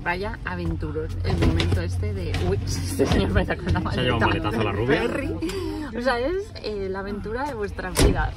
Vaya aventurón, el momento este de... Uy, este señor me da con la maleta. Se ha llevado un maletazo a la rubia. O sea, es la aventura de vuestras vidas.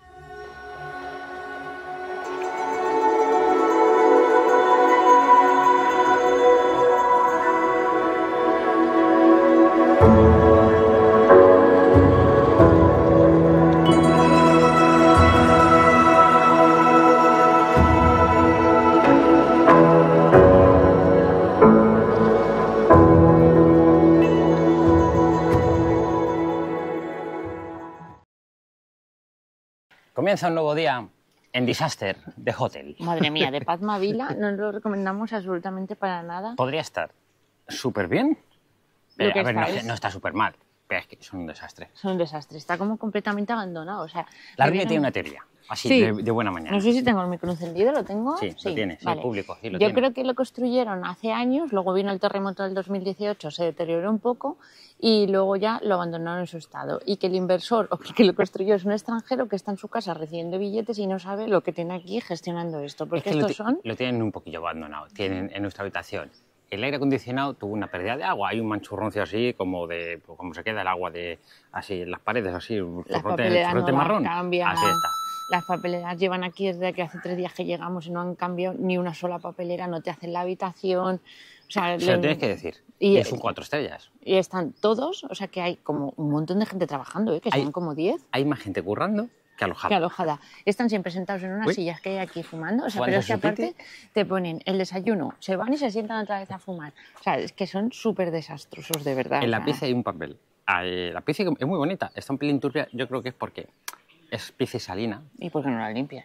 Comienza un nuevo día en Disaster de Hotel. Madre mía, de Padma Vila no lo recomendamos absolutamente para nada. Podría estar súper bien, pero que a ver, está no está súper mal, pero es que son un desastre. Son un desastre, está como completamente abandonado. O sea, La Rubia tiene una teoría, así, sí, de buena mañana. No sé si tengo el micro encendido, ¿lo tengo? Sí, lo tienes, vale. el público sí lo Yo tiene. creo que lo construyeron hace años, luego vino el terremoto del 2018, se deterioró un poco y luego ya lo abandonaron en su estado. Y que el inversor o que lo construyó es un extranjero que está en su casa recibiendo billetes y no sabe lo que tiene aquí gestionando esto. Porque Es que estos lo tienen un poquillo abandonado, tienen en nuestra habitación. El aire acondicionado tuvo una pérdida de agua, hay un manchurroncio así como de como se queda el agua de así en las paredes así, las papeleras no marrón. Cambian. Así está. Las papeleras llevan aquí desde que hace 3 días que llegamos y no han cambiado ni una sola papelera, no te hacen la habitación. O sea, Se lo tienes que decir. Y es un 4 estrellas. Y están todos, o sea que hay como un montón de gente trabajando, que son como 10. Hay más gente currando que alojada. Que alojada. Están siempre sentados en unas sillas que hay aquí fumando. O sea, pero es que aparte te ponen el desayuno, se van y se sientan otra vez a fumar. O sea, es que son súper desastrosos, de verdad. En la pizza hay un papel. La pizza es muy bonita, está un pelín turbia, yo creo que es porque es piscisalina. ¿Y por qué no la limpian?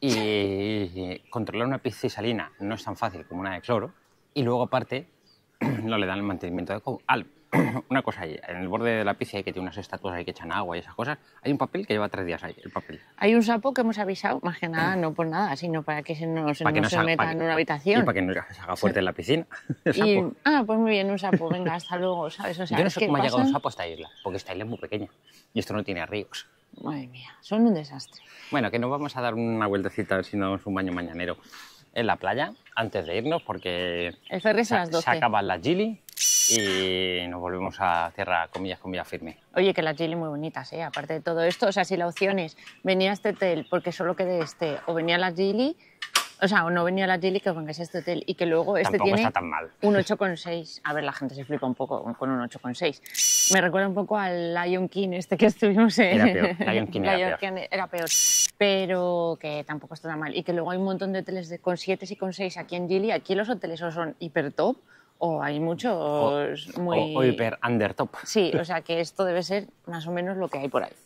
Y controlar una piscisalina no es tan fácil como una de cloro. Y luego, aparte, no le dan el mantenimiento de una cosa ahí, en el borde de la piscina que tiene unas estatuas ahí que echan agua y esas cosas, hay un papel que lleva 3 días ahí, el papel. Hay un sapo que hemos avisado, más que nada, no por nada, sino para que no se meta en una habitación. Y para que no se haga fuerte en la piscina. Pues muy bien, un sapo, venga, hasta luego, ¿sabes? O sea, yo no sé cómo ha llegado un sapo a esta isla, porque esta isla es muy pequeña y esto no tiene ríos. Madre mía, son un desastre. Bueno, que nos vamos a dar una vueltecita a ver si nos damos un baño mañanero en la playa antes de irnos, porque el ferry es a las 12. Se acaban las Gili y nos volvemos a tierra, comillas firme. Oye, que las Gili muy bonitas, ¿eh? Aparte de todo esto, o sea, si la opción es venir a este hotel porque solo quede este, o venir a las Gili, o sea, o no venir a las Gili, que vengáis a este hotel y que luego este tampoco tiene está tan mal. Un 8,6. A ver, la gente se flipa un poco con un 8,6. Me recuerda un poco al Lion King este que estuvimos en... Era peor, Lion King era peor. Pero que tampoco está tan mal. Y que luego hay un montón de hoteles con 7 y con 6 aquí en Gili. Aquí los hoteles o son hiper top o hay muchos muy... O hiper under top. Sí, o sea que esto debe ser más o menos lo que hay por ahí.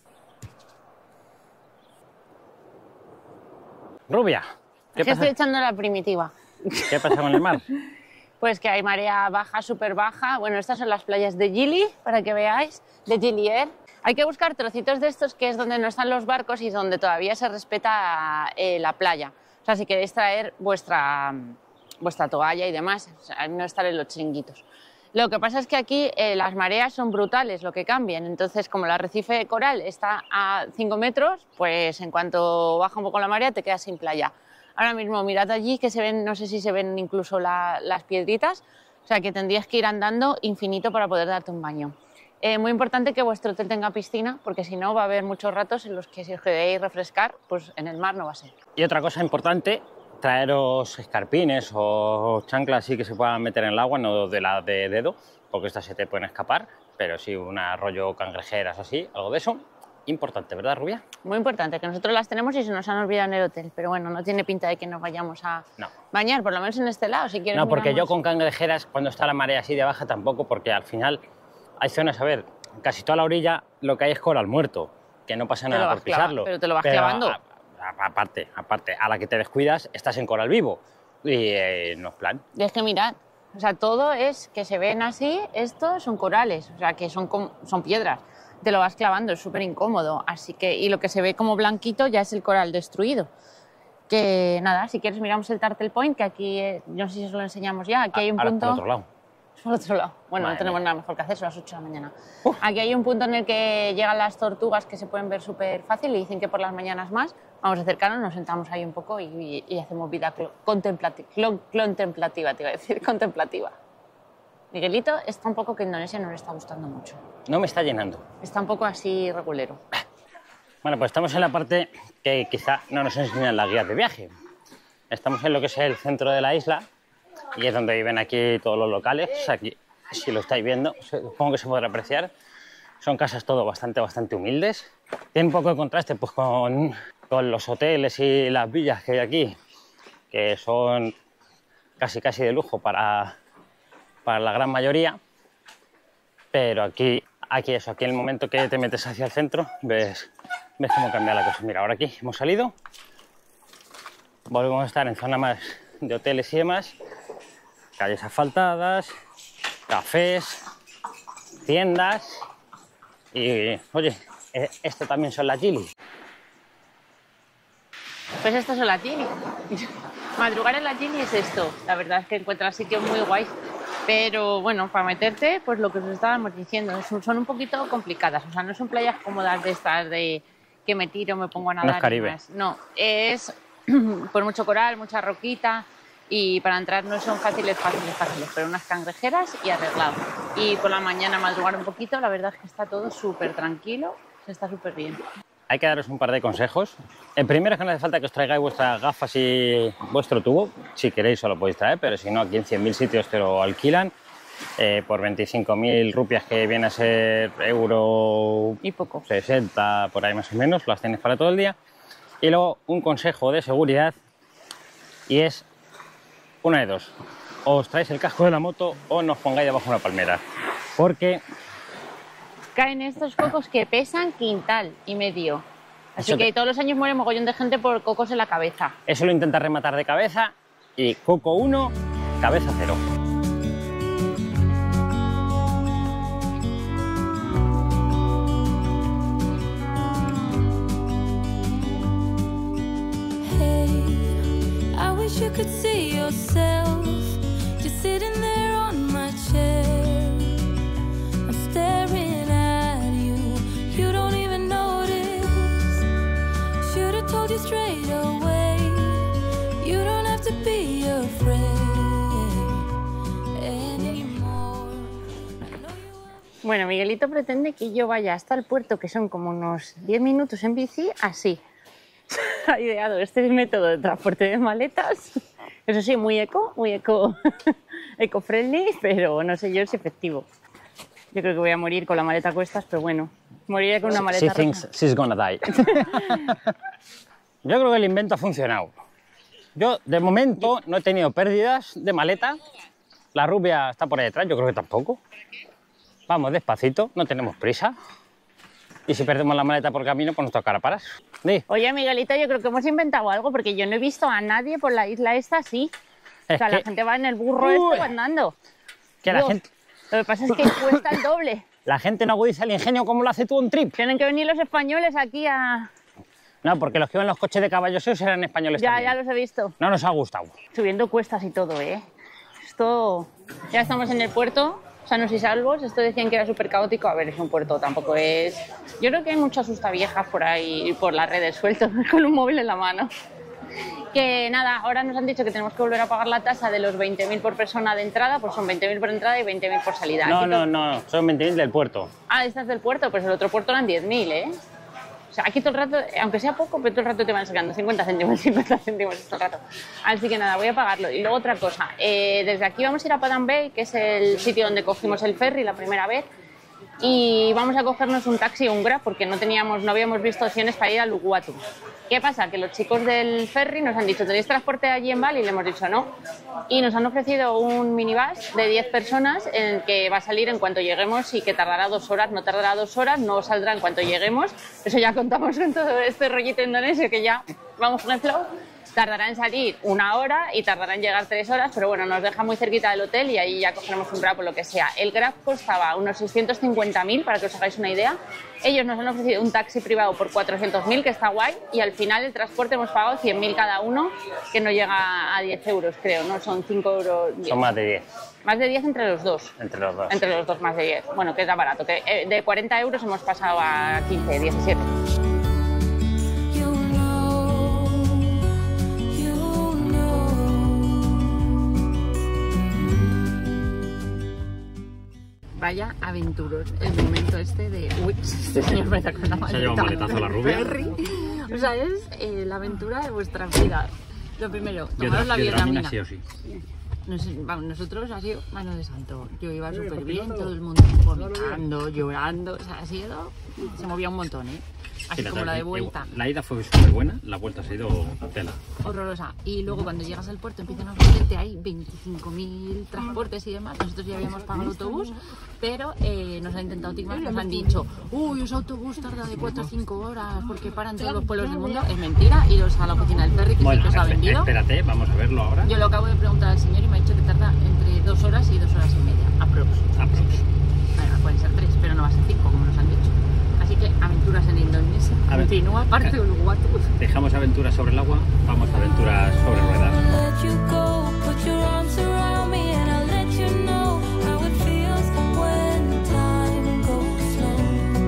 Rubia, ¿Qué estoy echando la primitiva? ¿Qué pasa con el mar? Pues que hay marea baja, súper baja. Bueno, estas son las playas de Gili, para que veáis, de Gili Air. Hay que buscar trocitos de estos, que es donde no están los barcos y donde todavía se respeta la playa. O sea, si queréis traer vuestra toalla y demás, o sea, no estar en los chiringuitos. Lo que pasa es que aquí las mareas son brutales, lo que cambian. Entonces, como el arrecife de coral está a 5 metros, pues en cuanto baja un poco la marea te quedas sin playa. Ahora mismo mirad allí que se ven, no sé si se ven incluso las piedritas, o sea que tendrías que ir andando infinito para poder darte un baño. Muy importante que vuestro hotel tenga piscina, porque si no va a haber muchos ratos en los que si os queréis refrescar, pues en el mar no va a ser. Y otra cosa importante, traeros escarpines o chanclas así que se puedan meter en el agua, no de la de dedo, porque estas se te pueden escapar, pero sí un rollo cangrejeras así, algo de eso. Importante, ¿verdad, Rubia? Muy importante, que nosotros las tenemos y se nos han olvidado en el hotel, pero bueno, no tiene pinta de que nos vayamos a bañar, por lo menos en este lado, si quieres. No, porque miramos. yo con cangrejeras, cuando está la marea así de baja, tampoco, porque al final hay zonas, a ver, casi toda la orilla lo que hay es coral muerto, que no pasa nada por pisarlo. Pero te lo vas clavando. Aparte, a la que te descuidas, estás en coral vivo y no es plan. Y es que mirad, o sea, todo es que se ven así, estos son corales, o sea, que son piedras. Te lo vas clavando, es súper incómodo, así que, y lo que se ve como blanquito ya es el coral destruido. Que nada, si quieres miramos el Turtle Point, que aquí, no sé si os lo enseñamos ya, aquí hay un punto... Por otro lado. Por otro lado. Bueno, no tenemos nada mejor que hacer, son las 8 de la mañana. Aquí hay un punto en el que llegan las tortugas que se pueden ver súper fácil y dicen que por las mañanas más. Vamos a acercarnos, nos sentamos ahí un poco y hacemos vida contemplativa, te iba a decir, contemplativa. Miguelito está un poco que Indonesia no le está gustando mucho. No me está llenando. Está un poco así regulero. Bueno, pues estamos en la parte que quizá no nos enseñan las guías de viaje. Estamos en lo que es el centro de la isla y es donde viven aquí todos los locales. Aquí, si lo estáis viendo, supongo que se podrá apreciar. Son casas todo bastante humildes. Tiene un poco de contraste pues, con los hoteles y las villas que hay aquí, que son casi de lujo para la gran mayoría. Pero aquí en el momento que te metes hacia el centro, ves cómo cambia la cosa. Mira, ahora aquí hemos salido, volvemos a estar en zona más de hoteles y demás, calles asfaltadas, cafés, tiendas y, oye, esto también son las Gili. Pues estas son las Gili. Madrugar en las Gili es esto. La verdad es que encuentras sitios muy guays. Pero bueno, para meterte, pues lo que os estábamos diciendo, son un poquito complicadas. O sea, no son playas cómodas de estas de que me tiro, me pongo a nadar. No es Caribe. Y más. No, es por mucho coral, mucha roquita y para entrar no son fáciles, pero unas cangrejeras y arreglado. Y por la mañana madrugar un poquito, la verdad es que está todo súper tranquilo, se está súper bien. Hay que daros un par de consejos. El primero es que no hace falta que os traigáis vuestras gafas y vuestro tubo. Si queréis os lo podéis traer, pero si no, aquí en 100.000 sitios te lo alquilan por 25.000 rupias, que viene a ser euro y poco. 60, por ahí más o menos, las tienes para todo el día. Y luego un consejo de seguridad, y es una de dos. O os traéis el casco de la moto o nos pongáis debajo de una palmera. Porque caen estos cocos que pesan 1,5 kilos. Así que todos los años muere mogollón de gente por cocos en la cabeza. Eso lo intenta rematar de cabeza y coco 1, cabeza 0. Hey, I wish you could see yourself just sitting there on my chair. I'm staring. You don't even notice. Should have told you straight away. You don't have to be afraid anymore. Bueno, Miguelito pretende que yo vaya hasta el puerto, que son como unos 10 minutos en bici, así. Ha ideado este método de transporte de maletas. Eso sí, muy eco-friendly, pero no sé yo si es efectivo. Yo creo que voy a morir con la maleta a cuestas, pero bueno, moriré con una maleta roja. She thinks she's gonna die. Yo creo que el invento ha funcionado. Yo, de momento, no he tenido pérdidas de maleta. La rubia está por ahí detrás, yo creo que tampoco. Vamos despacito, no tenemos prisa. Y si perdemos la maleta por camino, pues nos tocará parar. Oye, Miguelito, yo creo que hemos inventado algo, porque yo no he visto a nadie por la isla esta así. O sea, la gente va en el burro este andando. Que la gente... Lo que pasa es que cuesta el doble. La gente no agudiza el ingenio como lo hace tú en trip. Tienen que venir los españoles aquí a... No, porque los que van en los coches de caballos eran españoles también. Ya los he visto. No nos ha gustado. Subiendo cuestas y todo, ¿eh? Esto... Ya estamos en el puerto, sanos y salvos. Esto decían que era súper caótico. A ver, es un puerto, tampoco es... Yo creo que hay muchas asustaviejas por ahí, por las redes, sueltos, con un móvil en la mano. Que nada, ahora nos han dicho que tenemos que volver a pagar la tasa de los 20.000 por persona de entrada, pues son 20.000 por entrada y 20.000 por salida. No, son 20.000 del puerto. Ah, esta es del puerto, pues el otro puerto eran 10.000, ¿eh? O sea, aquí todo el rato, aunque sea poco, pero todo el rato te van sacando 50 céntimos todo el rato. Así que nada, voy a pagarlo. Y luego otra cosa, desde aquí vamos a ir a Padang Bay, que es el sitio donde cogimos el ferry la primera vez, y vamos a cogernos un taxi o un Grab, porque no habíamos visto opciones para ir a Uluwatu. ¿Qué pasa? Que los chicos del ferry nos han dicho, ¿tenéis transporte allí en Bali? Y le hemos dicho no. Y nos han ofrecido un minibus de 10 personas en el que va a salir en cuanto lleguemos y que tardará 2 horas. No tardará 2 horas, no saldrá en cuanto lleguemos. Eso ya contamos con todo este rollito indonesio que ya vamos con el flow. Tardará en salir 1 hora y tardará en llegar 3 horas, pero bueno, nos deja muy cerquita del hotel y ahí ya cogeremos un Grab o lo que sea. El Grab costaba unos 650.000, para que os hagáis una idea. Ellos nos han ofrecido un taxi privado por 400.000, que está guay, y al final el transporte hemos pagado 100.000 cada uno, que no llega a 10 euros, creo, ¿no? Son 5 euros. Son más de 10. Más de 10 entre los dos. Entre los dos. Entre los dos más de 10. Bueno, que era barato, que de 40 euros hemos pasado a 15, 17. You know Vaya aventuros, el momento este de... Uy, este señor me saca una maleta. Se ha llevado un maletazo a la rubia. O sea, es la aventura de vuestra vida. Lo primero, tomaros la vitamina. Sí o sí. Nosotros ha sido mano de santo. Yo iba súper bien, todo el mundo vomitando, llorando. O sea, ha sido... Se movía un montón, ¿eh? Así Sí, como la de vuelta. La ida fue súper buena, la vuelta ha sido tela. Horrorosa. Y luego cuando llegas al puerto empiezan a ofrecerte ahí 25.000 transportes y demás. Nosotros ya habíamos pagado el autobús, pero nos han intentado timar, nos han dicho: uy, ese autobús tarda de 4 a 5 horas porque paran todos los pueblos del mundo. Es mentira, iros a la oficina del ferry que Bueno, sí que os ha vendido. Espérate, vamos a verlo ahora. Yo lo acabo de preguntar al señor y me ha dicho que tarda entre 2 horas y 2 horas y media, aprox. Bueno, pueden ser 3, pero no va a ser 5 como nos han dicho. Así que aventuras en Indonesia. Continúa parte Uluwatu. Dejamos aventuras sobre el agua, vamos a aventuras sobre ruedas. Let you go, put your arms around me and I'll let you know how it feels when time goes slow.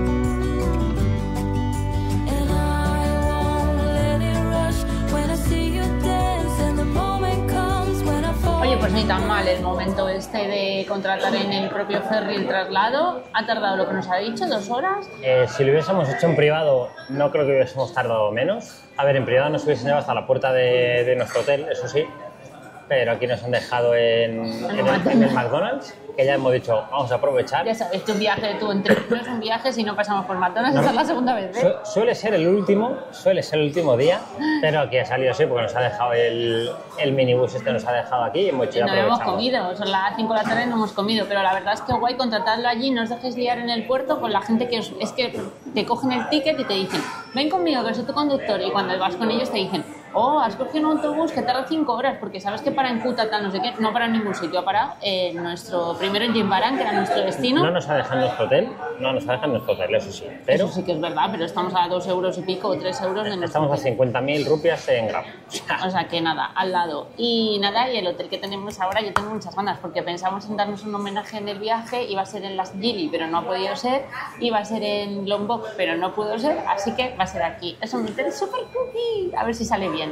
And I won't let it rush when I see you dance and the moment comes when I fall. Oye, pues ni tan mal el momento este de contratar en el propio ferry el traslado. Ha tardado lo que nos ha dicho, 2 horas. Si lo hubiésemos hecho en privado, no creo que hubiésemos tardado menos. A ver, en privado nos hubiesen llevado hasta la puerta de nuestro hotel, eso sí, pero aquí nos han dejado en el McDonald's, que ya hemos dicho, vamos a aprovechar. Ya sabes, tu viaje, tú entre no es un viaje si no pasamos por McDonald's, esa es la segunda vez, ¿eh? Suele ser el último día, pero aquí ha salido así porque nos ha dejado el minibús este, nos ha dejado aquí y hemos hecho, ya No hemos aprovechamos. comido, son las 5 de la tarde y no hemos comido, pero la verdad es que guay contratarlo allí, no os dejéis liar en el puerto con la gente que es que te cogen el ticket y te dicen: ven conmigo que soy tu conductor, y cuando vas con ellos te dicen: oh, has cogido un autobús que tarda 5 horas, porque sabes que para en Kuta, tal, no sé qué, no para en ningún sitio, para primero en Jimbaran, que era nuestro destino. No nos ha dejado nuestro hotel, eso sí, pero Eso sí que es verdad, pero estamos a 2 euros y pico o 3 euros de nuestro estamos a hotel. 50.000 rupias en Grab. O sea que nada, al lado. Y nada, y el hotel que tenemos ahora, yo tengo muchas ganas, porque pensamos en darnos un homenaje en el viaje, iba a ser en Las Gili, pero no ha podido ser, iba a ser en Lombok, pero no pudo ser, así que va a ser aquí. Es un hotel súper cookie, a ver si sale bien.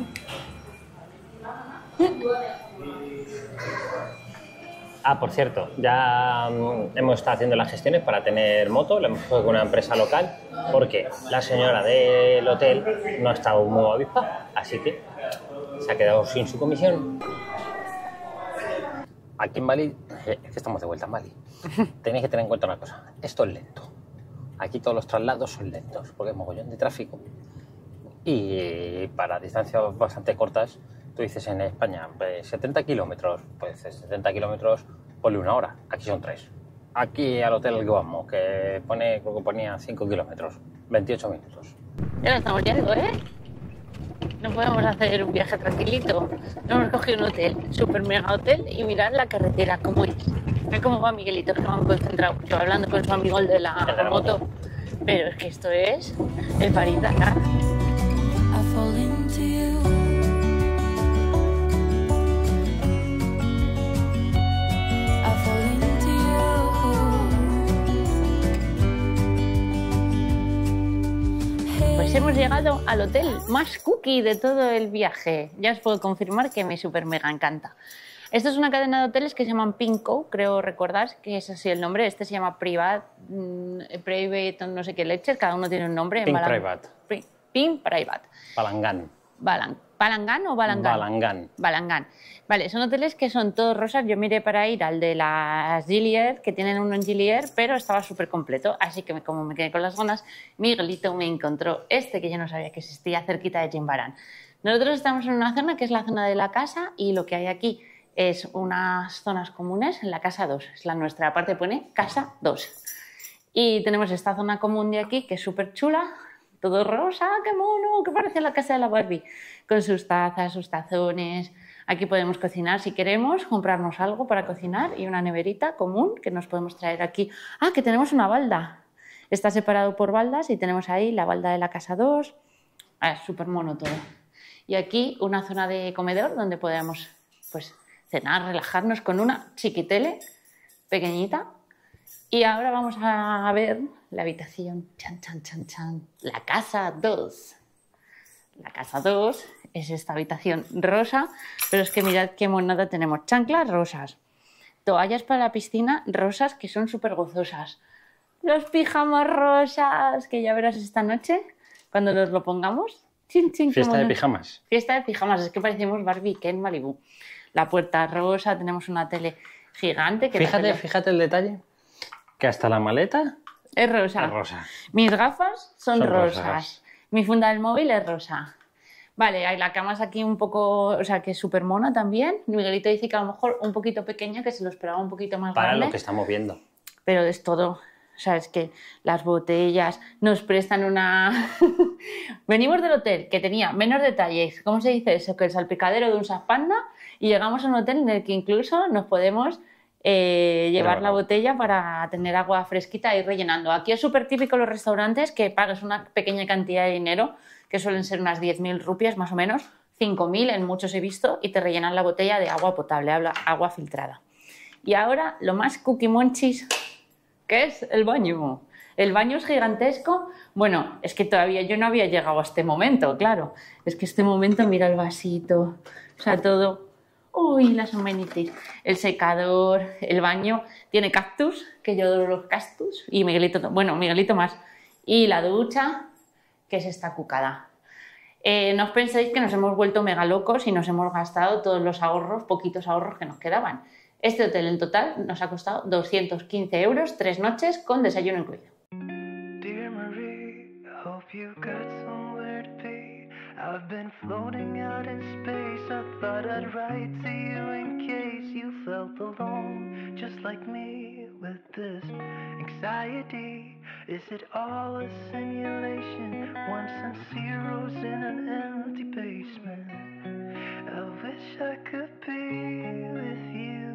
Por cierto, ya hemos estado haciendo las gestiones para tener moto, lo hemos hecho con una empresa local, porque la señora del hotel no ha estado muy avispa, así que se ha quedado sin su comisión. Aquí en Bali, es que estamos de vuelta en Bali, tenéis que tener en cuenta una cosa: esto es lento. Aquí todos los traslados son lentos, porque hay mogollón de tráfico. Y para distancias bastante cortas, tú dices en España, 70 kilómetros, pues 70 kilómetros, ponle 1 hora, aquí son 3. Aquí al hotel que vamos, que creo que ponía 5 kilómetros, 28 minutos. Ya lo estamos yendo, ¿eh? No podemos hacer un viaje tranquilito. No hemos cogido un hotel, super mega hotel, y mirad la carretera cómo es. Ve cómo va Miguelito, que va concentrado, yo hablando con su amigo el de la moto. Pero es que esto es el París Dakar. I fall into you. I fall into you. Pues hemos llegado al hotel más cookie de todo el viaje. Ya os puedo confirmar que me super mega encanta. Esto es una cadena de hoteles que se llaman Pinko, creo recordar que es así el nombre. Este se llama Private, no sé qué leches, cada uno tiene un nombre. Pink Private. Pink Private. Palangán. ¿Palangán o Balangán? Balangán. Balangán. Vale, son hoteles que son todos rosas. Yo miré para ir al de las Gilier, que tienen uno en Gilier, pero estaba súper completo. Así que como me quedé con las ganas, Miguelito me encontró este que yo no sabía que existía, cerquita de Jimbaran. Nosotros estamos en una zona que es la zona de la casa, y lo que hay aquí es unas zonas comunes en la casa 2. Es la nuestra, aparte pone casa 2. Y tenemos esta zona común de aquí que es súper chula, todo rosa, qué mono, que parece la casa de la Barbie, con sus tazas, sus tazones. Aquí podemos cocinar si queremos, comprarnos algo para cocinar y una neverita común que nos podemos traer aquí. Que tenemos una balda. Está separado por baldas y tenemos ahí la balda de la casa 2. Es súper mono todo. Y aquí una zona de comedor donde podemos pues cenar, relajarnos con una chiquitele pequeñita. Y ahora vamos a ver la habitación. Chan, chan, chan, chan. La casa 2. La casa 2 es esta habitación rosa, pero es que mirad qué monada tenemos. Chanclas rosas. toallas para la piscina rosas que son súper gozosas. Los pijamas rosas, que ya verás esta noche, cuando nos lo pongamos. Chin, chin, Fiesta de pijamas. Fiesta de pijamas, es que parecemos Barbie Ken Malibu. La puerta rosa, tenemos una tele gigante. Que Fíjate el detalle, que hasta la maleta es rosa. es rosa. Mis gafas son rosas. rosas. Mi funda del móvil es rosa. Vale, hay la cama es aquí un poco, o sea, que es súper mona también. Miguelito dice que a lo mejor un poquito pequeña, que se lo esperaba un poquito más Para grande. lo que estamos viendo. Pero es todo. O sea, es que las botellas nos prestan una... Venimos del hotel que tenía menos detalles, ¿cómo se dice eso? Que el salpicadero de un Saspanda, y llegamos a un hotel en el que incluso nos podemos llevar la botella para tener agua fresquita e ir rellenando. Aquí es súper típico en los restaurantes que pagues una pequeña cantidad de dinero, que suelen ser unas 10.000 rupias más o menos, 5.000 en muchos he visto, y te rellenan la botella de agua potable, agua filtrada. Y ahora lo más cookie monchis, que es el baño. El baño es gigantesco. Bueno, es que todavía yo no había llegado a este momento, claro. Es que este momento, mira el vasito, o sea, todo. Uy, las amenities. El secador, el baño. Tiene cactus, que yo adoro los cactus. Y Miguelito, bueno, Miguelito más. Y la ducha, que es esta cucada. No os penséis que nos hemos vuelto mega locos y nos hemos gastado todos los ahorros, poquitos ahorros que nos quedaban. Este hotel en total nos ha costado 215 euros, 3 noches con desayuno incluido. Dear Marie, hope you got somewhere to be. I've been floating out in space. I thought I'd write to you in case you felt alone, just like me with this anxiety. Is it all a simulation? Ones and zeros in an empty basement. I wish I could be with you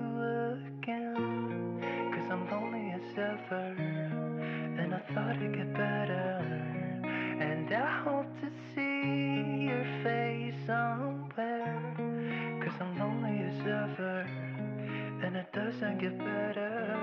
again, 'cause I'm lonely as ever, and I thought it'd get better, and I hope to see your face somewhere, 'cause I'm lonely as ever, and it doesn't get better.